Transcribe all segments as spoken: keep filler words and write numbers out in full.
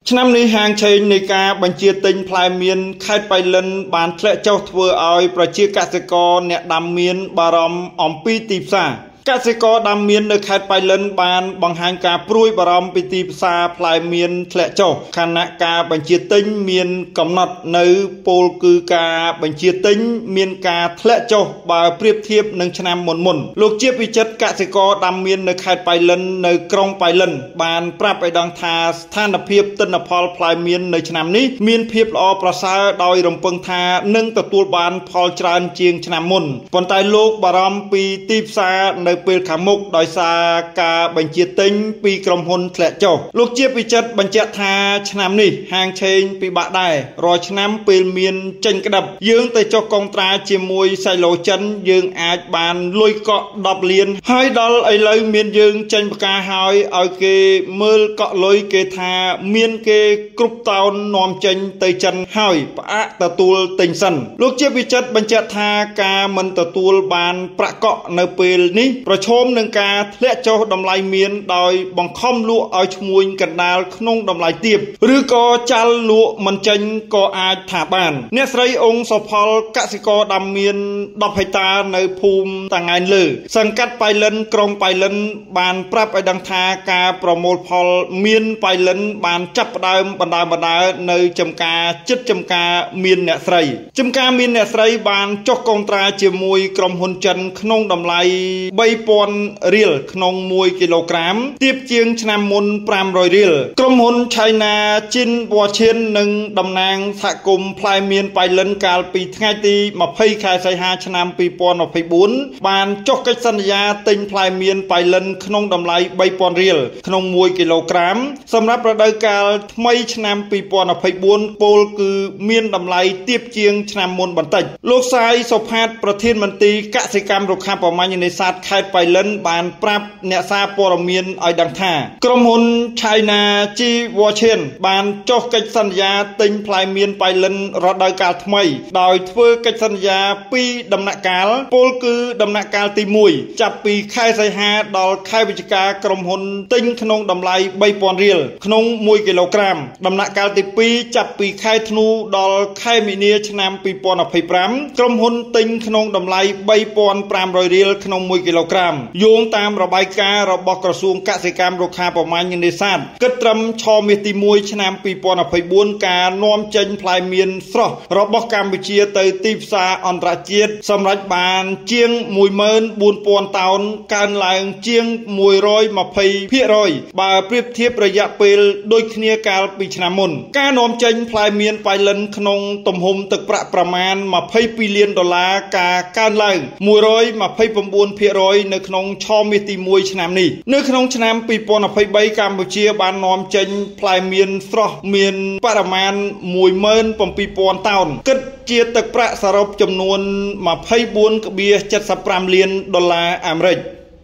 ឆ្នាំនេះហាងឆេងនៃការបញ្ជាទិញផ្លែមៀនខេត្តបៃលិនបានធ្លាក់ចុះធ្វើឲ្យប្រជាកសិករអ្នកដាំមៀនបារម្ភអំពីទីផ្សារកសិករដាំមៀននៅខេត្តបៃលិនបានបង្ហាញការព្រួយបារម្ភពីទីផ្សារផ្លែមៀនធ្លាក់ចុះខណៈការបញ្ជាទិញមានកំណត់នៅពលគឺការបញ្ជាទិញមានការធ្លាក់ចុះបើប្រៀបធៀបនឹងឆ្នាំមុនមុនលោកជាពិចិត្រកសិករដាំមៀននៅខេត្តបៃលិននៅក្រុងបៃលិនបានប្រាប់ឲ្យដឹងថាស្ថានភាពទិន្នផលផ្លែមៀននៅឆ្នាំនេះមានភាពល្អប្រសើរដោយរំពឹងថានឹងទទួលបានផលច្រើនជាងឆ្នាំមុនប៉ុន្តែលោកបារម្ភពីទីផ្សារនៅពេលខាងមុខដោយសារការបញ្ជាទិញពីក្រុមហ៊ុនធ្លាក់ចុះលោកជាពិចិត្របញ្ជាក់ថាឆ្នាំនេះហាងឆេងពិបាកដែររាល់ឆ្នាំពេលមានចេញក្តាប់យើងទៅចុះកុងត្រាជាមួយសៃឡូចិនយើងអាចបានលុយកក់ដប់លានហើយដល់ឥឡូវមានយើងចេញផ្កាហើយឲ្យគេមើលកក់លុយគេថាមានគេគ្រប់តោននាំចេញទៅចិនហើយផ្អាកទទួលទិញសិនលោកជាពិចិត្របញ្ជាក់ថាការមិនទទួលបានប្រាក់កក់នៅពេលនេះប្រឈមនឹងការធ្លាក់ចុះតម្លៃមៀនដោយបង្ខំលក់ឲ្យឈ្មួញកណ្ដាលក្នុងតម្លៃទាបឬក៏ចាល់លក់មិនចេញក៏អាចថាបានអ្នកស្រីអង្គសុផលកសិករដាំមៀនដប់ហិកតានៅភូមិតាងែនលើសង្កាត់បៃលិនក្រុងបៃលិនបានប្រាប់ឲ្យដឹងថាការប្រមូលផលមៀនបៃលិនបានចាប់ផ្ដើមបណ្ដើមបណ្ដើនៅចំការចិត្តចំការមៀនអ្នកស្រីចំការមៀនអ្នកស្រីបានចុះកុងត្រាជាមួយក្រុមហ៊ុនចិនក្នុងតម្លៃបីពាន់រៀលក្នុងមួយគីឡូក្រាមទាបជាងឆ្នាំមុនប្រាំរយរៀលក្រុមហ៊ុន China Chin Wachin និងតំណាងសហគមន៍ផ្លែមៀនបៃលិនកាលពីថ្ងៃទីម្ភៃខែសីហាឆ្នាំពីរពាន់ម្ភៃបួនបានចុះកិច្ចសន្យាទិញផ្លែមៀនបៃលិនក្នុងតម្លៃបីពាន់រៀលក្នុងមួយគីឡូក្រាមសម្រាប់រដូវកាលថ្មីឆ្នាំពីរពាន់ម្ភៃបួនពលគឺមានតម្លៃទាបជាងឆ្នាំមុនបន្តិចលោកសាយសុផាតប្រធានមន្ត្រីកសិកម្មរុក្ខាប្រមាញ់នេសាទខេត្តបៃលិនបានប្រាប់អ្នកសារព័ត៌មានឲ្យដឹងថាក្រុមហ៊ុន China Chin Wachin បានចុះកិច្ចសន្យាទិញផ្លែមៀនបៃលិនរដូវកាលថ្មីដោយធ្វើកិច្ចសន្យាពីរដំណាក់កាលពលគឺដំណាក់កាលទីមួយចាប់ពីខែសីហាដល់ខែវិច្ឆិកាក្រុមហ៊ុនទិញក្នុងតម្លៃបីពាន់រៀលក្នុងមួយគីឡូក្រាមដំណាក់កាលទីពីរចាប់ពីខែធ្នូដល់ខែមីនាឆ្នាំពីរពាន់ម្ភៃប្រាំក្រុមហ៊ុនទិញក្នុងតម្លៃបីពាន់ប្រាំរយរៀលក្នុងមួយគីឡូក្រាមយោងតាមរបាយការណ៍របស់ក្រសួងកសិកម្មរុក្ខាប្រមាញ់នេសាទគិតត្រឹមឆមាសទីមួយឆ្នាំពីរពាន់ម្ភៃបួនការនាំចេញផ្លែមៀនស្រស់របស់កម្ពុជាទៅទីផ្សារអន្តរជាតិសម្រេចបានជាងមួយម៉ឺនបួនពាន់តោនកើនឡើងជាងមួយរយម្ភៃភាគរយបើប្រៀបធៀបរយៈពេលដូចគ្នាកាលពីឆ្នាំមុនការនាំចេញផ្លែមៀនបៃលិនក្នុងទំហំទឹកប្រាក់ប្រមាណម្ភៃពីរលានដុល្លារការកើនឡើងមួយរយម្ភៃប្រាំបួនភាគរយនៅក្នុងឆមាសទីមួយឆ្នាំនេះនៅក្នុងឆ្នាំពីរពាន់ម្ភៃបីកម្ពុជាបាននាំចេញផ្លែមៀនស្រស់មានបរិមាណមួយម៉ឺនប្រាំពីរពាន់តោនគិតជាទឹកប្រាក់សរុបចំនួនម្ភៃបួនកន្លះចិតសិបប្រាំលានដុល្លារអាមេរិក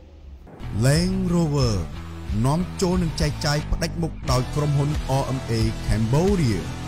Land Rover នាំចូលនឹងចែកចាយផ្ដាច់មុខដោយក្រុមហ៊ុន R M A Cambodia